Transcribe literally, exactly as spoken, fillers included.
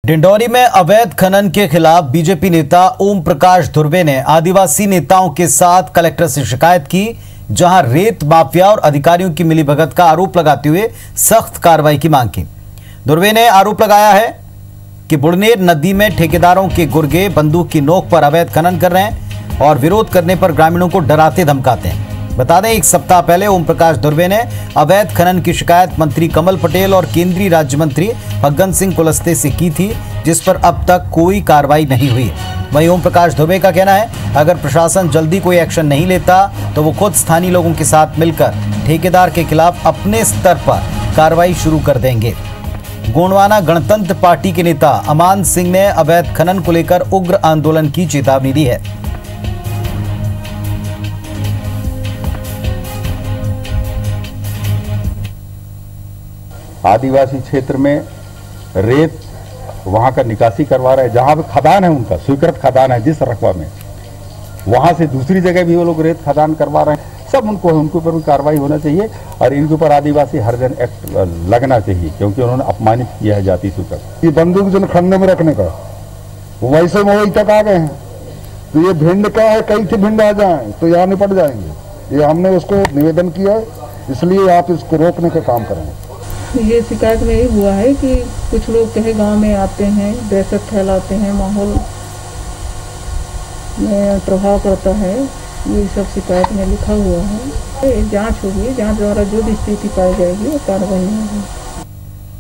डिंडौरी में अवैध खनन के खिलाफ बीजेपी नेता ओम प्रकाश धुर्वे ने आदिवासी नेताओं के साथ कलेक्टर से शिकायत की, जहां रेत माफिया और अधिकारियों की मिलीभगत का आरोप लगाते हुए सख्त कार्रवाई की मांग की। धुर्वे ने आरोप लगाया है कि बुड़नेर नदी में ठेकेदारों के गुर्गे बंदूक की नोक पर अवैध खनन कर रहे हैं और विरोध करने पर ग्रामीणों को डराते धमकाते हैं। बता दें, एक सप्ताह पहले ओम प्रकाश धुर्वे ने अवैध खनन की शिकायत मंत्री कमल पटेल और केंद्रीय राज्य मंत्री फग्गन सिंह कुलस्ते से की थी, जिस पर अब तक कोई कार्रवाई नहीं हुई। वहीं ओम प्रकाश धुर्वे का कहना है, अगर प्रशासन जल्दी कोई एक्शन नहीं लेता तो वो खुद स्थानीय लोगों के साथ मिलकर ठेकेदार के खिलाफ अपने स्तर पर कार्रवाई शुरू कर देंगे। गोंडवाना गणतंत्र पार्टी के नेता अमान सिंह ने अवैध खनन को लेकर उग्र आंदोलन की चेतावनी दी है। आदिवासी क्षेत्र में रेत वहां का निकासी करवा रहे हैं, जहां पे खदान है उनका स्वीकृत खदान है जिस रकबा में, वहां से दूसरी जगह भी वो लोग रेत खदान करवा रहे हैं। सब उनको उनके ऊपर भी कार्रवाई होना चाहिए और इनके ऊपर आदिवासी हरिजन एक्ट लगना चाहिए, क्योंकि उन्होंने अपमानित किया है जाति सूचक। ये बंदूक जो खन्ने में रखने का वैसे मोबाइल तक आ गए हैं, तो ये भिंड का है, कई थे भिंड आ जाए तो यहाँ निपट जाएंगे। ये हमने उसको निवेदन किया है, इसलिए आप इसको रोकने का काम करें। ये शिकायत में ये हुआ है कि कुछ लोग कहे गांव में आते हैं, दहशत फैलाते हैं, माहौल में प्रभाव पड़ता है, ये सब शिकायत में लिखा हुआ है। जांच होगी, जांच द्वारा जो भी स्थिति पाई जाएगी वो कार्रवाई होगी।